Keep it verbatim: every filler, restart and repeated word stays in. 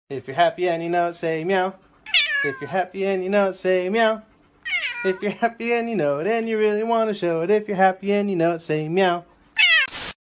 If you're happy and you know it, say meow. If you're happy and you know it, say meow. If you're happy and you know it and you really want to show it, if you're happy and you know it, say meow.